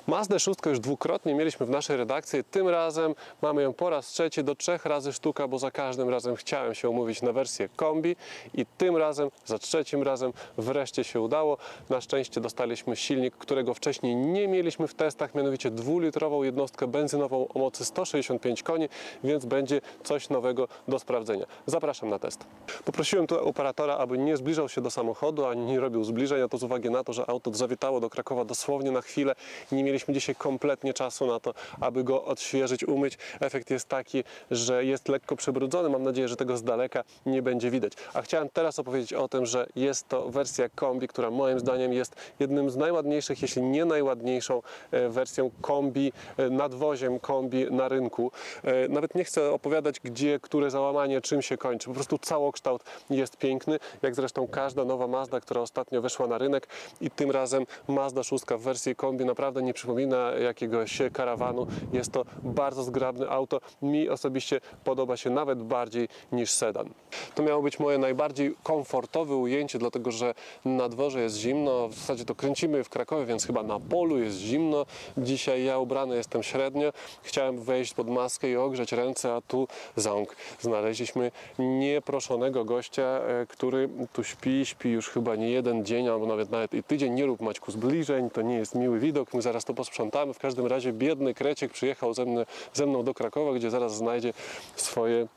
Mazdę 6 już dwukrotnie mieliśmy w naszej redakcji. Tym razem mamy ją po raz trzeci do 3 razy sztuka, bo za każdym razem chciałem się umówić na wersję kombi i tym razem, za trzecim razem wreszcie się udało. Na szczęście dostaliśmy silnik, którego wcześniej nie mieliśmy w testach, mianowicie 2-litrową jednostkę benzynową o mocy 165 koni, więc będzie coś nowego do sprawdzenia. Zapraszam na test. Poprosiłem tu operatora, aby nie zbliżał się do samochodu, ani nie robił zbliżeń, a to z uwagi na to, że auto zawitało do Krakowa dosłownie na chwilę i nie mieliśmy dzisiaj kompletnie czasu na to, aby go odświeżyć, umyć. Efekt jest taki, że jest lekko przybrudzony. Mam nadzieję, że tego z daleka nie będzie widać. A chciałem teraz opowiedzieć o tym, że jest to wersja kombi, która moim zdaniem jest jednym z najładniejszych, jeśli nie najładniejszą wersją kombi, nadwoziem kombi na rynku. Nawet nie chcę opowiadać, gdzie, które załamanie, czym się kończy. Po prostu całokształt jest piękny, jak zresztą każda nowa Mazda, która ostatnio weszła na rynek i tym razem Mazda 6 w wersji kombi naprawdę nie przypomina jakiegoś karawanu. Jest to bardzo zgrabne auto. Mi osobiście podoba się nawet bardziej niż sedan. To miało być moje najbardziej komfortowe ujęcie, dlatego że na dworze jest zimno. W zasadzie to kręcimy w Krakowie, więc chyba na polu jest zimno. Dzisiaj ja ubrany jestem średnio. Chciałem wejść pod maskę i ogrzeć ręce, a tu ząg. Znaleźliśmy nieproszonego gościa, który tu śpi już chyba nie jeden dzień, albo nawet i tydzień. Nie rób, Maćku, zbliżeń, to nie jest miły widok. My zaraz to posprzątamy. W każdym razie biedny kreciek przyjechał ze mną do Krakowa, gdzie zaraz znajdzie swoje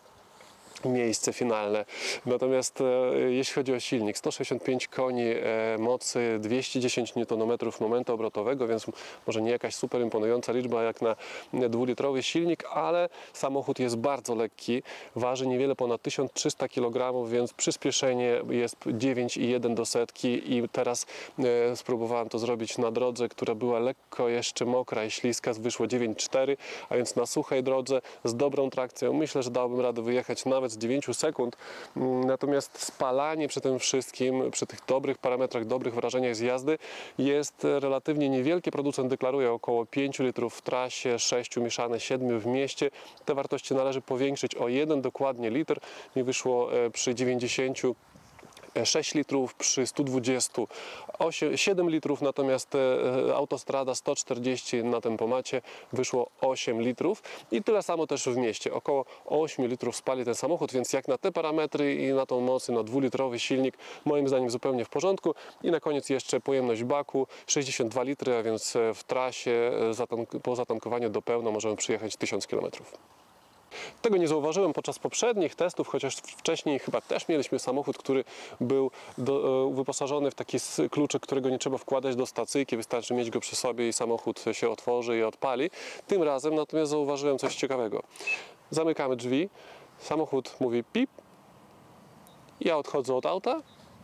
miejsce finalne. Natomiast jeśli chodzi o silnik, 165 koni mocy, 210 Nm momentu obrotowego, więc może nie jakaś super imponująca liczba jak na 2-litrowy silnik, ale samochód jest bardzo lekki, waży niewiele ponad 1300 kg, więc przyspieszenie jest 9,1 do setki i teraz spróbowałem to zrobić na drodze, która była lekko jeszcze mokra i śliska, wyszło 9,4, a więc na suchej drodze z dobrą trakcją myślę, że dałbym radę wyjechać nawet z 9 sekund, natomiast spalanie przy tym wszystkim, przy tych dobrych parametrach, dobrych wrażeniach z jazdy jest relatywnie niewielkie. Producent deklaruje około 5 litrów w trasie, 6 mieszane, 7 w mieście. Te wartości należy powiększyć o 1 dokładnie litr. Mi wyszło przy 90 6 litrów, przy 120 7 litrów, natomiast autostrada 140 na tempomacie wyszło 8 litrów i tyle samo też w mieście. Około 8 litrów spali ten samochód, więc jak na te parametry i na tą mocy, no 2-litrowy silnik moim zdaniem zupełnie w porządku. I na koniec jeszcze pojemność baku 62 litry, a więc w trasie po zatankowaniu do pełna możemy przyjechać 1000 km. Tego nie zauważyłem podczas poprzednich testów, chociaż wcześniej chyba też mieliśmy samochód, który był wyposażony w taki kluczyk, którego nie trzeba wkładać do stacyjki, wystarczy mieć go przy sobie i samochód się otworzy i odpali. Tym razem natomiast zauważyłem coś ciekawego. Zamykamy drzwi, samochód mówi pip, ja odchodzę od auta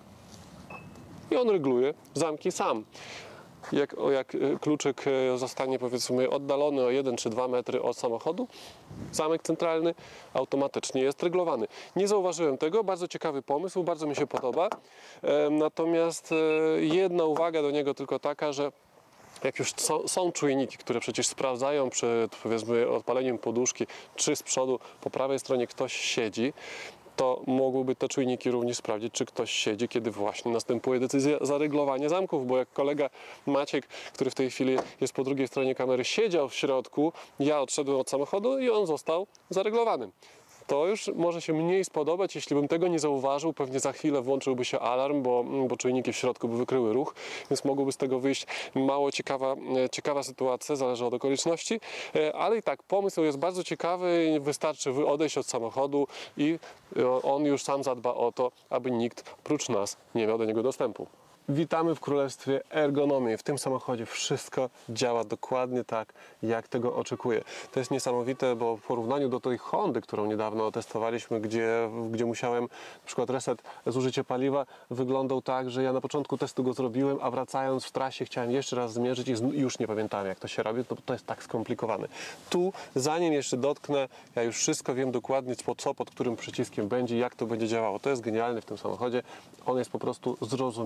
i on reguluje zamki sam. Jak kluczyk zostanie, powiedzmy, oddalony o 1 czy 2 metry od samochodu, zamek centralny automatycznie jest regulowany. Nie zauważyłem tego, bardzo ciekawy pomysł, bardzo mi się podoba. Natomiast jedna uwaga do niego tylko taka, że jak już są czujniki, które przecież sprawdzają przed, powiedzmy, odpaleniem poduszki, czy z przodu po prawej stronie ktoś siedzi, to mogłyby te czujniki również sprawdzić, czy ktoś siedzi, kiedy właśnie następuje decyzja zareglowania zamków, bo jak kolega Maciek, który w tej chwili jest po drugiej stronie kamery, siedział w środku, ja odszedłem od samochodu i on został zareglowany. To już może się mniej spodobać, jeśli bym tego nie zauważył, pewnie za chwilę włączyłby się alarm, bo czujniki w środku by wykryły ruch, więc mogłoby z tego wyjść mało ciekawa sytuacja, zależy od okoliczności, ale i tak pomysł jest bardzo ciekawy, wystarczy odejść od samochodu i on już sam zadba o to, aby nikt oprócz nas nie miał do niego dostępu. Witamy w królestwie ergonomii. W tym samochodzie wszystko działa dokładnie tak, jak tego oczekuję. To jest niesamowite, bo w porównaniu do tej Hondy, którą niedawno testowaliśmy, gdzie musiałem na przykład reset zużycie paliwa, wyglądał tak, że ja na początku testu go zrobiłem, a wracając w trasie chciałem jeszcze raz zmierzyć i już nie pamiętałem, jak to się robi, to jest tak skomplikowane. Tu, zanim jeszcze dotknę, ja już wszystko wiem dokładnie, co pod którym przyciskiem będzie, jak to będzie działało. To jest genialne w tym samochodzie. On jest po prostu zrozumiały,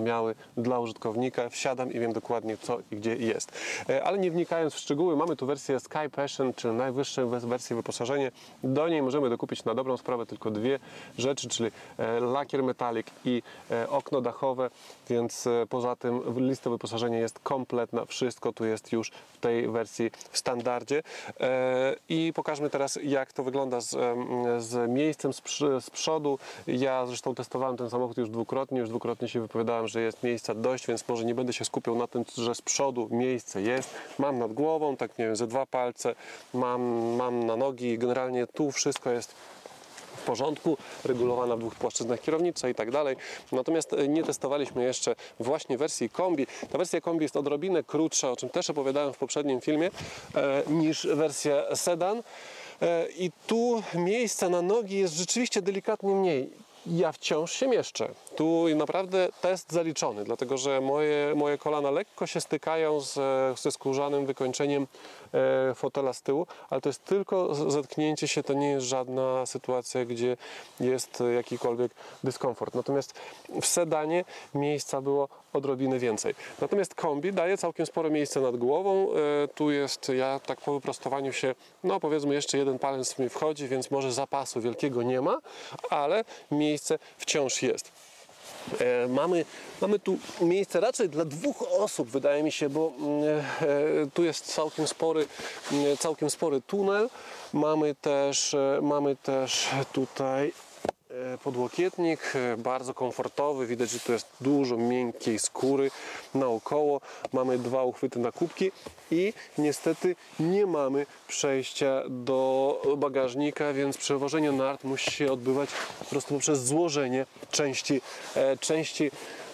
dla użytkownika. Wsiadam i wiem dokładnie co i gdzie jest. Ale nie wnikając w szczegóły, mamy tu wersję Sky Passion, czyli najwyższą wersję wyposażenia. Do niej możemy dokupić na dobrą sprawę tylko dwie rzeczy, czyli lakier metalik i okno dachowe, więc poza tym lista wyposażenia jest kompletna. Wszystko tu jest już w tej wersji w standardzie. I pokażmy teraz, jak to wygląda z miejscem z przodu. Ja zresztą testowałem ten samochód już dwukrotnie się wypowiadałem, że jest miejsca dość, więc może nie będę się skupiał na tym, że z przodu miejsce jest. Mam nad głową, tak nie wiem, ze 2 palce, mam na nogi, generalnie tu wszystko jest w porządku, regulowana w 2 płaszczyznach kierownica i tak dalej. Natomiast nie testowaliśmy jeszcze właśnie wersji kombi. Ta wersja kombi jest odrobinę krótsza, o czym też opowiadałem w poprzednim filmie, niż wersja sedan. I tu miejsca na nogi jest rzeczywiście delikatnie mniej. Ja wciąż się mieszczę. Tu naprawdę test zaliczony, dlatego że moje kolana lekko się stykają ze skórzanym wykończeniem fotela z tyłu, ale to jest tylko zetknięcie się, to nie jest żadna sytuacja, gdzie jest jakikolwiek dyskomfort. Natomiast w sedanie miejsca było odrobinę więcej. Natomiast kombi daje całkiem sporo miejsca nad głową. Tu jest, ja tak po wyprostowaniu się, no powiedzmy jeszcze jeden palec mi wchodzi, więc może zapasu wielkiego nie ma, ale miejsce wciąż jest. Mamy tu miejsce raczej dla 2 osób, wydaje mi się, bo tu jest całkiem spory tunel. Mamy też tutaj podłokietnik, bardzo komfortowy, widać, że tu jest dużo miękkiej skóry naokoło, mamy 2 uchwyty na kubki i niestety nie mamy przejścia do bagażnika, więc przewożenie nart musi się odbywać po prostu poprzez złożenie części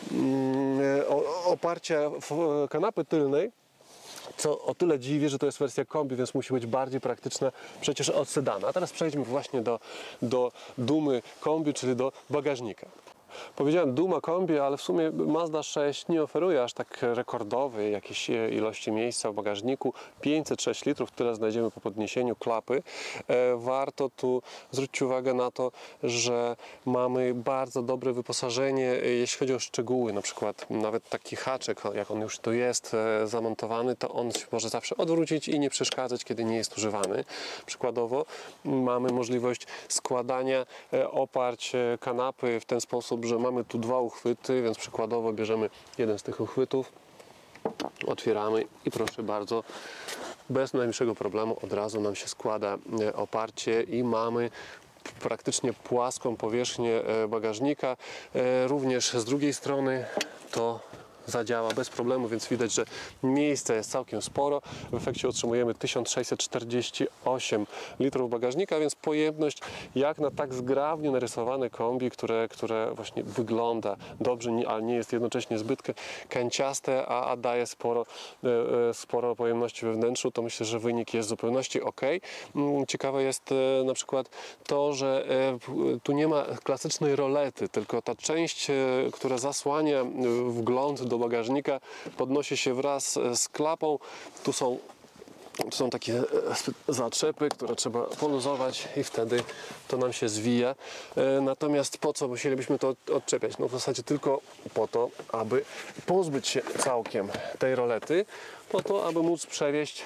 oparcia kanapy tylnej, co o tyle dziwi, że to jest wersja kombi, więc musi być bardziej praktyczna przecież od sedana. A teraz przejdźmy właśnie do dumy kombi, czyli do bagażnika. Powiedziałem duma kombi, ale w sumie Mazda 6 nie oferuje aż tak rekordowej jakiejś ilości miejsca w bagażniku. 506 litrów, tyle znajdziemy po podniesieniu klapy. Warto tu zwrócić uwagę na to, że mamy bardzo dobre wyposażenie, jeśli chodzi o szczegóły, na przykład nawet taki haczyk, jak on już tu jest zamontowany, to on się może zawsze odwrócić i nie przeszkadzać, kiedy nie jest używany. Przykładowo mamy możliwość składania oparć kanapy w ten sposób, że mamy tu 2 uchwyty, więc przykładowo bierzemy jeden z tych uchwytów, otwieramy i proszę bardzo, bez najmniejszego problemu od razu nam się składa oparcie i mamy praktycznie płaską powierzchnię bagażnika. Również z drugiej strony to zadziała bez problemu, więc widać, że miejsca jest całkiem sporo. W efekcie otrzymujemy 1648 litrów bagażnika, więc pojemność jak na tak zgrabnie narysowane kombi, które właśnie wygląda dobrze, ale nie jest jednocześnie zbyt kanciaste, a daje sporo pojemności we wnętrzu, to myślę, że wynik jest w zupełności ok. Ciekawe jest na przykład to, że tu nie ma klasycznej rolety, tylko ta część, która zasłania wgląd do bagażnika, podnosi się wraz z klapą. Tu są takie zatrzepy, które trzeba poluzować i wtedy to nam się zwija. Natomiast po co musielibyśmy to odczepiać? No w zasadzie tylko po to, aby pozbyć się całkiem tej rolety, po to, aby móc przewieźć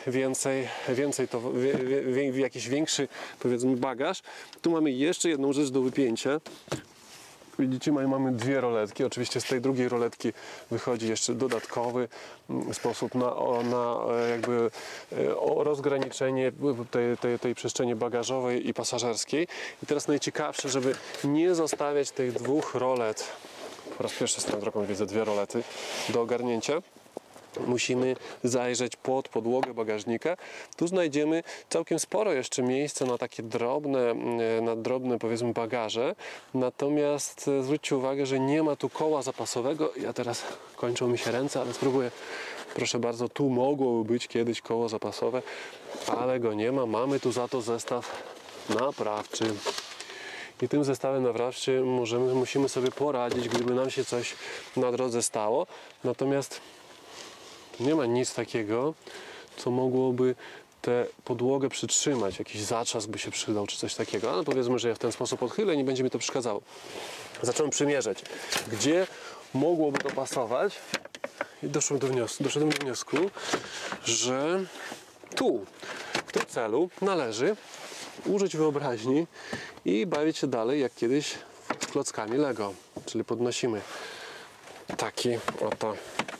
jakiś większy, powiedzmy, bagaż. Tu mamy jeszcze jedną rzecz do wypięcia. Widzicie, mamy 2 roletki. Oczywiście z tej drugiej roletki wychodzi jeszcze dodatkowy sposób na jakby rozgraniczenie tej przestrzeni bagażowej i pasażerskiej. I teraz najciekawsze, żeby nie zostawiać tych 2 rolet. Po raz pierwszy z tą drogą widzę 2 rolety do ogarnięcia. Musimy zajrzeć pod podłogę bagażnika. Tu znajdziemy całkiem sporo jeszcze miejsca na takie drobne powiedzmy bagaże. Natomiast zwróćcie uwagę, że nie ma tu koła zapasowego. Ja teraz kończą mi się ręce, ale spróbuję. Proszę bardzo, tu mogło być kiedyś koło zapasowe, ale go nie ma. Mamy tu za to zestaw naprawczy. I tym zestawem naprawczym musimy sobie poradzić, gdyby nam się coś na drodze stało. Natomiast nie ma nic takiego, co mogłoby tę podłogę przytrzymać. Jakiś zatrzask by się przydał, czy coś takiego. Ale powiedzmy, że ja w ten sposób odchylę i nie będzie mi to przeszkadzało. Zacząłem przymierzać, gdzie mogłoby to pasować. I doszedłem do wniosku, że tu, w tym celu należy użyć wyobraźni i bawić się dalej jak kiedyś z klockami Lego. Czyli podnosimy taki oto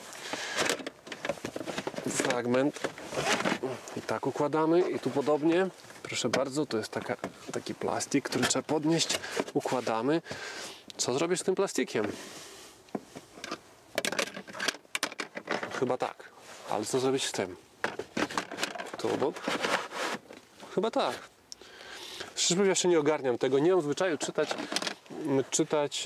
fragment i tak układamy i tu podobnie. Proszę bardzo, to jest taki plastik, który trzeba podnieść, układamy. Co zrobisz z tym plastikiem? Chyba tak, ale co zrobić z tym? Tu obok? Chyba tak. Szczerze mówiąc, ja się nie ogarniam tego, nie mam zwyczaju czytać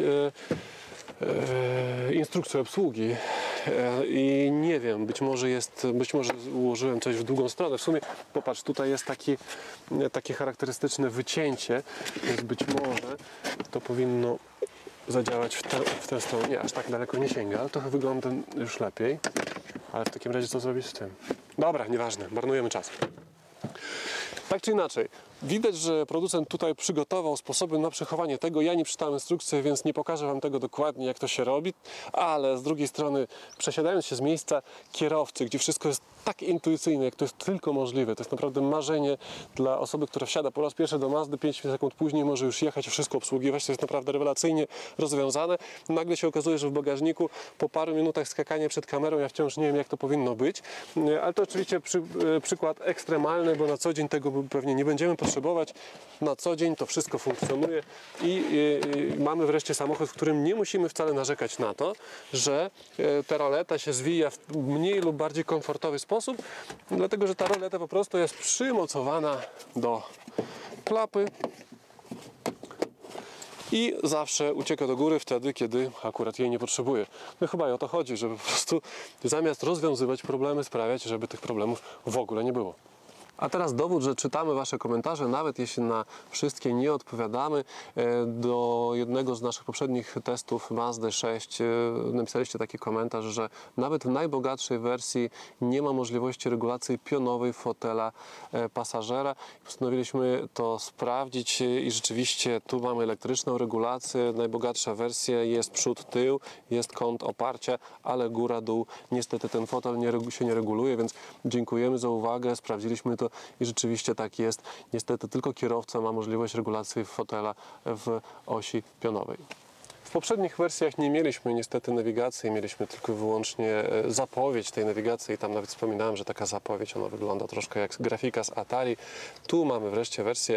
instrukcję obsługi i nie wiem, być może ułożyłem coś w drugą stronę. W sumie popatrz, tutaj jest takie charakterystyczne wycięcie, więc być może to powinno zadziałać w tę stronę. Nie, aż tak daleko nie sięga, ale trochę wygląda już lepiej. Ale w takim razie co zrobić z tym? Dobra, nieważne, marnujemy czas. Tak czy inaczej, widać, że producent tutaj przygotował sposoby na przechowanie tego. Ja nie czytałem instrukcji, więc nie pokażę Wam tego dokładnie, jak to się robi, ale z drugiej strony, przesiadając się z miejsca kierowcy, gdzie wszystko jest tak intuicyjne, jak to jest tylko możliwe, to jest naprawdę marzenie dla osoby, która wsiada po raz pierwszy do Mazdy, 5 sekund później może już jechać, wszystko obsługiwać, to jest naprawdę rewelacyjnie rozwiązane. Nagle się okazuje, że w bagażniku po paru minutach skakania przed kamerą, ja wciąż nie wiem, jak to powinno być, ale to oczywiście przykład ekstremalny, bo na co dzień tego pewnie nie będziemy potrzebować. Na co dzień to wszystko funkcjonuje i mamy wreszcie samochód, w którym nie musimy wcale narzekać na to, że ta roleta się zwija w mniej lub bardziej komfortowy sposób, dlatego że ta roleta po prostu jest przymocowana do klapy i zawsze ucieka do góry wtedy, kiedy akurat jej nie potrzebuje. No chyba i o to chodzi, żeby po prostu zamiast rozwiązywać problemy, sprawiać, żeby tych problemów w ogóle nie było. A teraz dowód, że czytamy Wasze komentarze, nawet jeśli na wszystkie nie odpowiadamy. Do jednego z naszych poprzednich testów Mazdy 6 napisaliście taki komentarz, że nawet w najbogatszej wersji nie ma możliwości regulacji pionowej fotela pasażera. Postanowiliśmy to sprawdzić i rzeczywiście tu mamy elektryczną regulację. Najbogatsza wersja jest przód, tył, jest kąt oparcia, ale góra, dół. Niestety ten fotel się nie reguluje, więc dziękujemy za uwagę, sprawdziliśmy to i rzeczywiście tak jest. Niestety tylko kierowca ma możliwość regulacji fotela w osi pionowej. W poprzednich wersjach nie mieliśmy niestety nawigacji, mieliśmy tylko i wyłącznie zapowiedź tej nawigacji i tam nawet wspominałem, że taka zapowiedź, ona wygląda troszkę jak grafika z Atari. Tu mamy wreszcie wersję,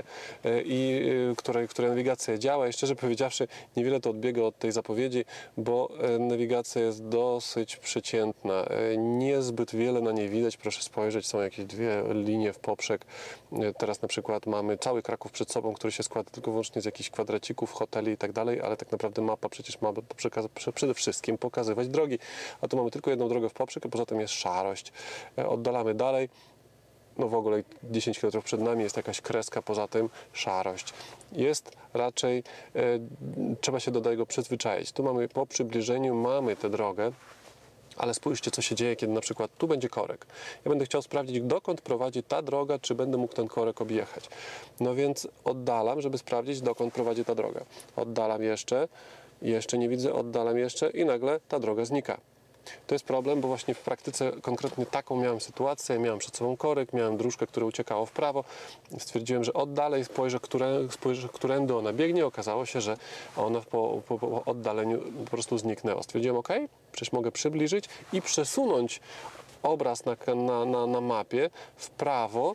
której nawigacja działa i szczerze powiedziawszy niewiele to odbiega od tej zapowiedzi, bo nawigacja jest dosyć przeciętna. Niezbyt wiele na niej widać, proszę spojrzeć, są jakieś dwie linie w poprzek. Teraz na przykład mamy cały Kraków przed sobą, który się składa tylko i wyłącznie z jakichś kwadracików, hoteli i tak dalej, ale tak naprawdę mapa przecież ma przede wszystkim pokazywać drogi, a tu mamy tylko jedną drogę w poprzek, a poza tym jest szarość. Oddalamy dalej, no w ogóle 10 km przed nami jest jakaś kreska, poza tym szarość. Jest raczej, trzeba się do tego przyzwyczaić. Tu mamy po przybliżeniu, mamy tę drogę, ale spójrzcie, co się dzieje, kiedy na przykład tu będzie korek. Ja będę chciał sprawdzić, dokąd prowadzi ta droga, czy będę mógł ten korek objechać. No więc oddalam, żeby sprawdzić, dokąd prowadzi ta droga. Oddalam jeszcze nie widzę, oddalam jeszcze i nagle ta droga znika. To jest problem, bo właśnie w praktyce konkretnie taką miałem sytuację, miałem przed sobą korek, miałem dróżkę, która uciekała w prawo, stwierdziłem, że oddalej spojrzę, którędy ona biegnie, okazało się, że ona po oddaleniu po prostu zniknęła. Stwierdziłem, ok, przecież mogę przybliżyć i przesunąć obraz na mapie w prawo.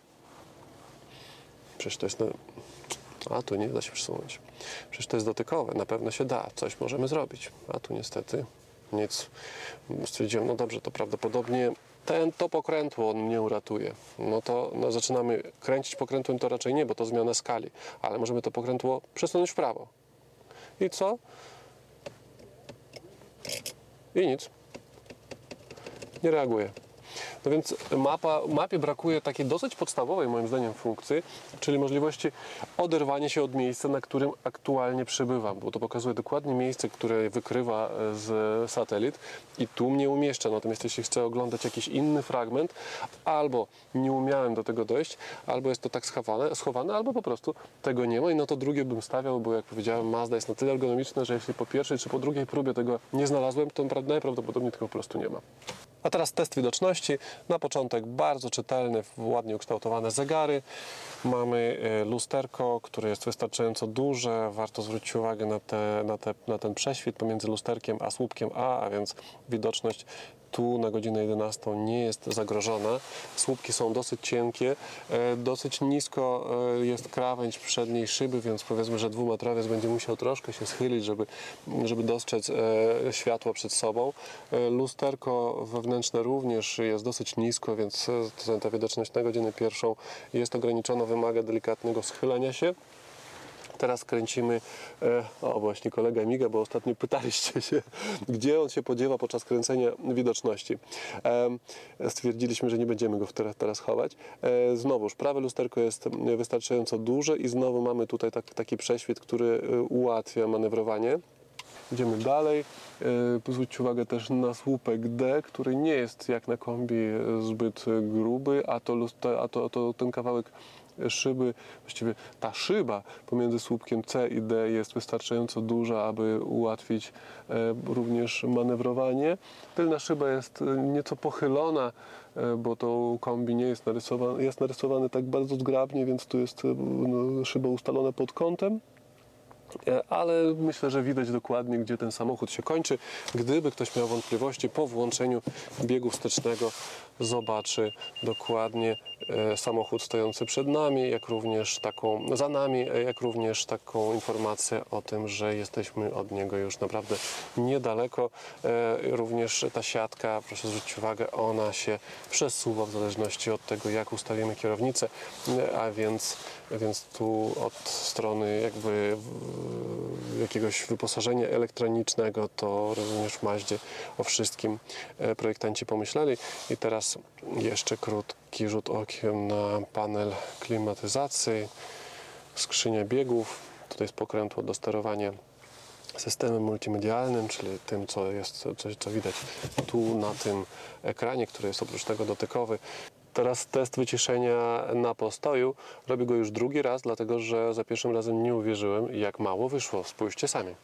Przecież to jest... A tu nie da się przesunąć. Przecież to jest dotykowe, na pewno się da, coś możemy zrobić. A tu niestety nic. Stwierdziłem, no dobrze, to prawdopodobnie to pokrętło on mnie uratuje. No to zaczynamy kręcić pokrętłem, to raczej nie, bo to zmiana skali, ale możemy to pokrętło przesunąć w prawo. I co? I nic. Nie reaguje. No więc mapie brakuje takiej dosyć podstawowej moim zdaniem funkcji, czyli możliwości oderwania się od miejsca, na którym aktualnie przebywam, bo to pokazuje dokładnie miejsce, które wykrywa z satelit i tu mnie umieszcza. Natomiast jeśli chcę oglądać jakiś inny fragment, albo nie umiałem do tego dojść, albo jest to tak schowane, albo po prostu tego nie ma i no to drugie bym stawiał, bo jak powiedziałem, Mazda jest na tyle ergonomiczna, że jeśli po pierwszej czy po drugiej próbie tego nie znalazłem, to najprawdopodobniej tego po prostu nie ma. A teraz test widoczności. Na początek bardzo czytelny, ładnie ukształtowane zegary. Mamy lusterko, które jest wystarczająco duże. Warto zwrócić uwagę na ten prześwit pomiędzy lusterkiem a słupkiem A więc widoczność tu na godzinę 11 nie jest zagrożona. Słupki są dosyć cienkie, dosyć nisko jest krawędź przedniej szyby, więc powiedzmy, że dwumetrowiec będzie musiał troszkę się schylić, żeby dostrzec światło przed sobą. Lusterko wewnętrzne również jest dosyć nisko, więc ta widoczność na godzinę pierwszą jest ograniczona, wymaga delikatnego schylenia się. Teraz kręcimy, właśnie kolega miga, bo ostatnio pytaliście się, gdzie on się podziewa podczas kręcenia widoczności. Stwierdziliśmy, że nie będziemy go teraz chować. Znowuż prawe lusterko jest wystarczająco duże i znowu mamy tutaj taki prześwit, który ułatwia manewrowanie. Idziemy dalej. Zwróćcie uwagę też na słupek D, który nie jest jak na kombi zbyt gruby, a to ten kawałek szyby, właściwie ta szyba pomiędzy słupkiem C i D jest wystarczająco duża, aby ułatwić również manewrowanie. Tylna szyba jest nieco pochylona, bo to kombi nie jest narysowane tak bardzo zgrabnie, więc tu jest szyba ustalona pod kątem. Ale myślę, że widać dokładnie, gdzie ten samochód się kończy. Gdyby ktoś miał wątpliwości, po włączeniu biegu wstecznego zobaczy dokładnie samochód stojący przed nami, za nami, jak również taką informację o tym, że jesteśmy od niego już naprawdę niedaleko. Również ta siatka, proszę zwrócić uwagę, ona się przesuwa w zależności od tego, jak ustawimy kierownicę, a więc tu od strony jakby jakiegoś wyposażenia elektronicznego, to również w Mazdzie o wszystkim projektanci pomyśleli. I teraz jeszcze krótki rzut okiem na panel klimatyzacji, skrzynia biegów, tutaj jest pokrętło do sterowania systemem multimedialnym, czyli tym, co widać tu na tym ekranie, który jest oprócz tego dotykowy. Teraz test wyciszenia na postoju. Robię go już drugi raz, dlatego że za pierwszym razem nie uwierzyłem, jak mało wyszło. Spójrzcie sami.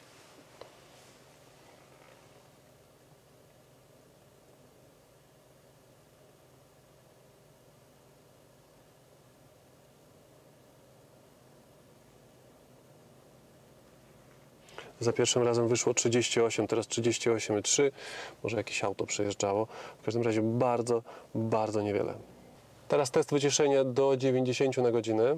Za pierwszym razem wyszło 38, teraz 38,3. Może jakieś auto przejeżdżało. W każdym razie bardzo, bardzo niewiele. Teraz test wyciszenia do 90 na godzinę.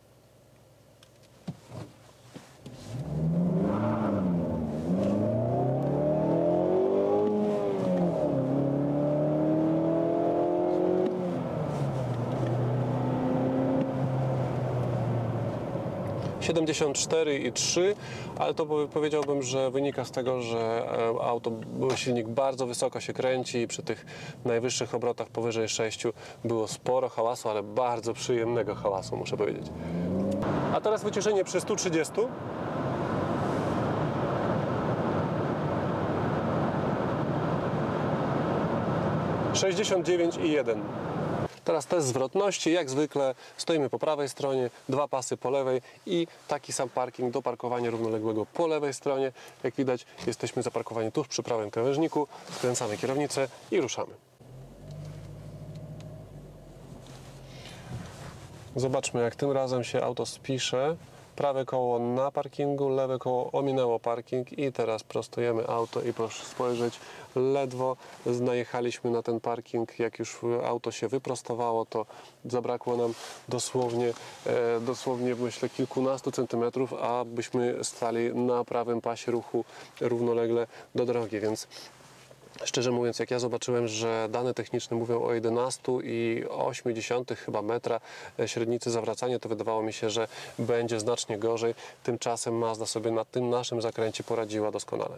(74,3), ale to powiedziałbym, że wynika z tego, że silnik bardzo wysoko się kręci i przy tych najwyższych obrotach powyżej 6 było sporo hałasu, ale bardzo przyjemnego hałasu, muszę powiedzieć. A teraz wyciszenie przy 130. (69,1). Teraz test zwrotności, jak zwykle stoimy po prawej stronie, dwa pasy po lewej i taki sam parking do parkowania równoległego po lewej stronie. Jak widać, jesteśmy zaparkowani tuż przy prawym krawężniku, skręcamy kierownicę i ruszamy. Zobaczmy, jak tym razem się auto spisze. Prawe koło na parkingu, lewe koło ominęło parking i teraz prostujemy auto i proszę spojrzeć, ledwo najechaliśmy na ten parking. Jak już auto się wyprostowało, to zabrakło nam dosłownie myślę kilkunastu centymetrów, abyśmy stali na prawym pasie ruchu równolegle do drogi, więc szczerze mówiąc, jak ja zobaczyłem, że dane techniczne mówią o 11,8 chyba metra średnicy zawracania, to wydawało mi się, że będzie znacznie gorzej. Tymczasem Mazda sobie na tym naszym zakręcie poradziła doskonale. W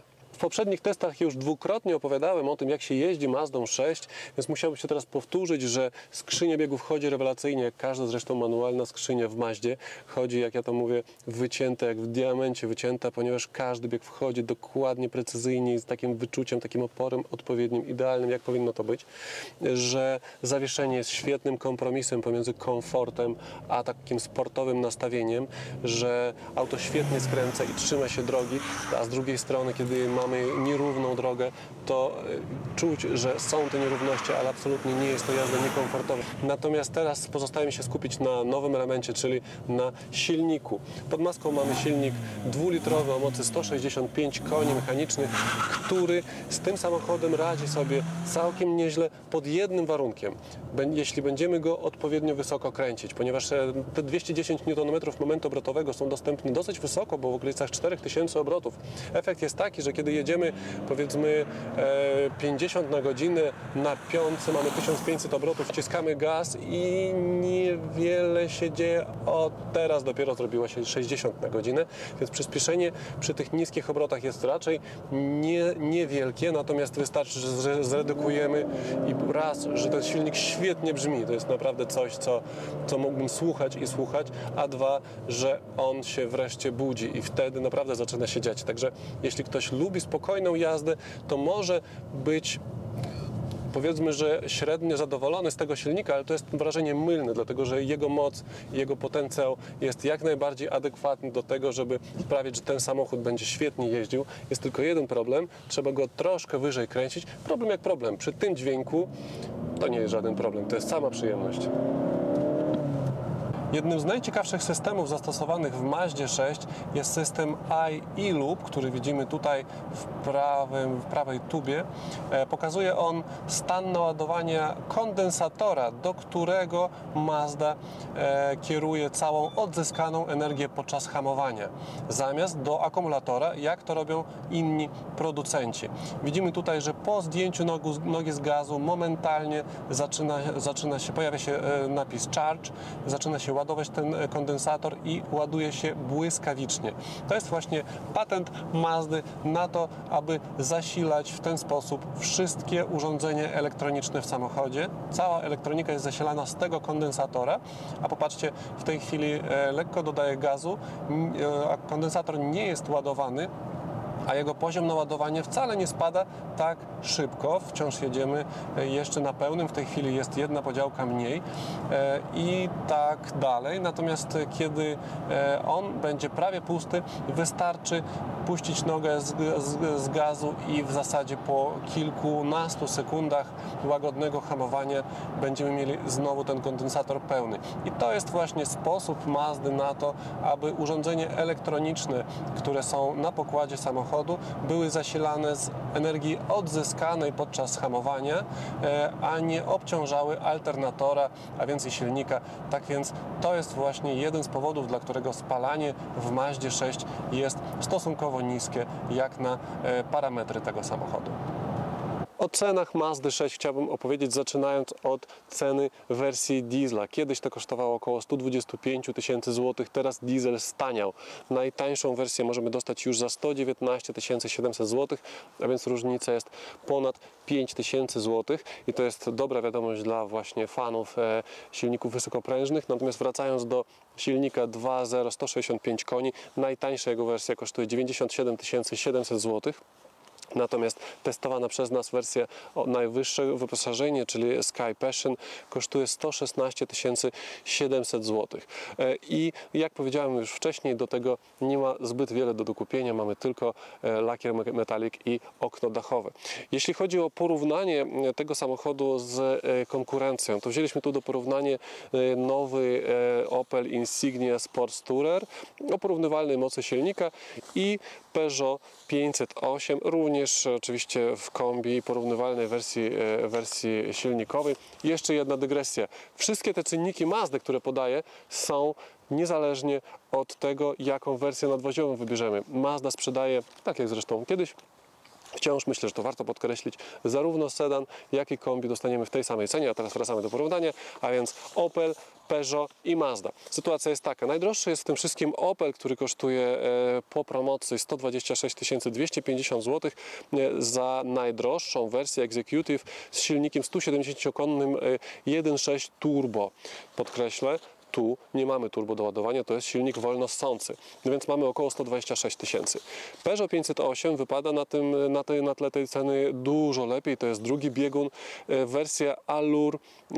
poprzednich testach już dwukrotnie opowiadałem o tym, jak się jeździ Mazdą 6, więc musiałbym się teraz powtórzyć, że skrzynia biegów chodzi rewelacyjnie, jak każda zresztą manualna skrzynia w Mazdzie. Chodzi, jak ja to mówię, wycięte, jak w diamencie wycięta, ponieważ każdy bieg wchodzi dokładnie, precyzyjnie i z takim wyczuciem, takim oporem odpowiednim, idealnym, jak powinno to być. Że zawieszenie jest świetnym kompromisem pomiędzy komfortem a takim sportowym nastawieniem, że auto świetnie skręca i trzyma się drogi, a z drugiej strony, kiedy mamy nierówną drogę, to czuć, że są te nierówności, ale absolutnie nie jest to jazda niekomfortowa. Natomiast teraz pozostaje mi się skupić na nowym elemencie, czyli na silniku. Pod maską mamy silnik 2-litrowy o mocy 165 koni mechanicznych, który z tym samochodem radzi sobie całkiem nieźle pod jednym warunkiem. Jeśli będziemy go odpowiednio wysoko kręcić, ponieważ te 210 Nm momentu obrotowego są dostępne dosyć wysoko, bo w okolicach 4000 obrotów. Efekt jest taki, że kiedy jedziemy powiedzmy 50 na godzinę na piątce, mamy 1500 obrotów, wciskamy gaz i niewiele się dzieje. O, teraz dopiero zrobiło się 60 na godzinę, więc przyspieszenie przy tych niskich obrotach jest raczej niewielkie, natomiast wystarczy, że zredukujemy i raz, że ten silnik świetnie brzmi, to jest naprawdę coś, co mógłbym słuchać i słuchać, a dwa, że on się wreszcie budzi i wtedy naprawdę zaczyna się dziać. Także jeśli ktoś lubi spokojną jazdę, to może być, powiedzmy, że średnio zadowolony z tego silnika, ale to jest wrażenie mylne, dlatego że jego moc, jego potencjał jest jak najbardziej adekwatny do tego, żeby sprawić, że ten samochód będzie świetnie jeździł. Jest tylko jeden problem, trzeba go troszkę wyżej kręcić. Problem jak problem. Przy tym dźwięku to nie jest żaden problem, to jest sama przyjemność. Jednym z najciekawszych systemów zastosowanych w Mazdzie 6 jest system i-Loop, który widzimy tutaj w prawej tubie. Pokazuje on stan naładowania kondensatora, do którego Mazda kieruje całą odzyskaną energię podczas hamowania, zamiast do akumulatora, jak to robią inni producenci. Widzimy tutaj, że po zdjęciu nogi z gazu momentalnie pojawia się napis Charge, zaczyna się ładować ten kondensator i ładuje się błyskawicznie. To jest właśnie patent Mazdy na to, aby zasilać w ten sposób wszystkie urządzenia elektroniczne w samochodzie. Cała elektronika jest zasilana z tego kondensatora, a popatrzcie, w tej chwili lekko dodaję gazu, a kondensator nie jest ładowany, a jego poziom naładowania wcale nie spada tak szybko. Wciąż jedziemy jeszcze na pełnym, w tej chwili jest jedna podziałka mniej i tak dalej. Natomiast kiedy on będzie prawie pusty, wystarczy puścić nogę z gazu i w zasadzie po kilkunastu sekundach łagodnego hamowania będziemy mieli znowu ten kondensator pełny. I to jest właśnie sposób Mazdy na to, aby urządzenia elektroniczne, które są na pokładzie samochodu, były zasilane z energii odzyskanej podczas hamowania, a nie obciążały alternatora, a więcej silnika. Tak więc to jest właśnie jeden z powodów, dla którego spalanie w Mazdzie 6 jest stosunkowo niskie jak na parametry tego samochodu. O cenach Mazdy 6 chciałbym opowiedzieć, zaczynając od ceny wersji diesla. Kiedyś to kosztowało około 125 000 złotych, teraz diesel staniał. Najtańszą wersję możemy dostać już za 119 700 zł, a więc różnica jest ponad 5000 zł i to jest dobra wiadomość dla właśnie fanów silników wysokoprężnych. Natomiast wracając do silnika 2.0 165 koni, najtańsza jego wersja kosztuje 97 700 zł. Natomiast testowana przez nas wersja o najwyższe wyposażenie, czyli Sky Passion, kosztuje 116 700 zł. I jak powiedziałem już wcześniej, do tego nie ma zbyt wiele do dokupienia, mamy tylko lakier metalik i okno dachowe. Jeśli chodzi o porównanie tego samochodu z konkurencją, to wzięliśmy tu do porównania nowy Opel Insignia Sport Tourer o porównywalnej mocy silnika i Peugeot 508, również oczywiście w kombi porównywalnej wersji silnikowej. Jeszcze jedna dygresja. Wszystkie te czynniki Mazdy, które podaję, są niezależnie od tego, jaką wersję nadwoziową wybierzemy. Mazda sprzedaje, tak jak zresztą kiedyś, Wciąż myślę, że to warto podkreślić, zarówno sedan, jak i kombi dostaniemy w tej samej cenie, a teraz wracamy do porównania, a więc Opel, Peugeot i Mazda. Sytuacja jest taka, najdroższy jest w tym wszystkim Opel, który kosztuje po promocji 126 250 zł za najdroższą wersję Executive z silnikiem 170-konnym 1.6 turbo. Podkreślę, tu nie mamy turbo doładowania, to jest silnik wolno ssący, więc mamy około 126 tysięcy. Peugeot 508 wypada na tle tej ceny dużo lepiej, to jest drugi biegun, wersja Allure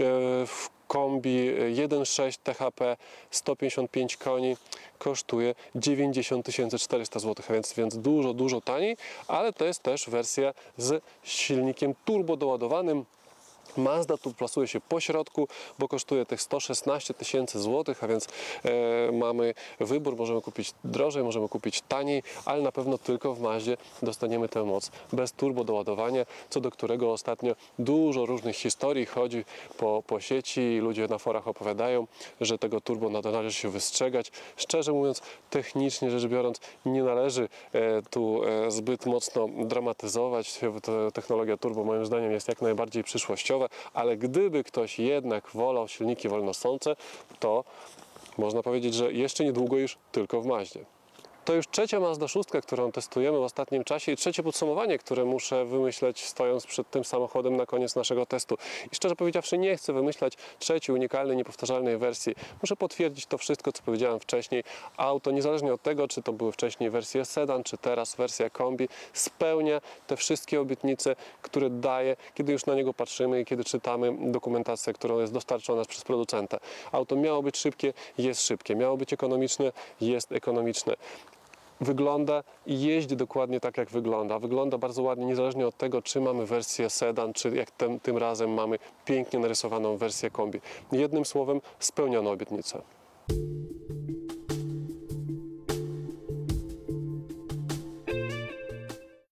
w kombi 1.6 THP 155 koni kosztuje 90 400 zł, więc dużo taniej, ale to jest też wersja z silnikiem turbo doładowanym. Mazda tu plasuje się po środku, bo kosztuje tych 116 tysięcy złotych, a więc mamy wybór, możemy kupić drożej, możemy kupić taniej, ale na pewno tylko w Mazdzie dostaniemy tę moc bez turbo doładowania, co do którego ostatnio dużo różnych historii chodzi po sieci i ludzie na forach opowiadają, że tego turbo należy się wystrzegać. Szczerze mówiąc, technicznie rzecz biorąc, nie należy tu zbyt mocno dramatyzować. Technologia turbo moim zdaniem jest jak najbardziej przyszłościowa, ale gdyby ktoś jednak wolał silniki wolnosące, to można powiedzieć, że jeszcze niedługo już tylko w Mazdzie. To już trzecia Mazda 6, którą testujemy w ostatnim czasie i trzecie podsumowanie, które muszę wymyśleć stojąc przed tym samochodem na koniec naszego testu. I szczerze powiedziawszy nie chcę wymyślać trzeciej, unikalnej, niepowtarzalnej wersji. Muszę potwierdzić to wszystko, co powiedziałem wcześniej. Auto, niezależnie od tego, czy to były wcześniej wersje sedan, czy teraz wersja kombi, spełnia te wszystkie obietnice, które daje, kiedy już na niego patrzymy i kiedy czytamy dokumentację, którą jest dostarczona przez producenta. Auto miało być szybkie, jest szybkie. Miało być ekonomiczne, jest ekonomiczne. Wygląda i jeździ dokładnie tak, jak wygląda. Wygląda bardzo ładnie, niezależnie od tego, czy mamy wersję sedan, czy jak tym razem mamy pięknie narysowaną wersję kombi. Jednym słowem, spełniono obietnicę.